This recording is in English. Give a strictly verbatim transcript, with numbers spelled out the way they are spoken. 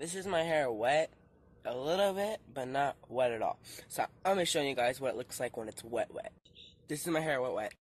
This is my hair wet a little bit, but not wet at all. So I'm gonna show you guys what it looks like when it's wet wet. This is my hair wet wet.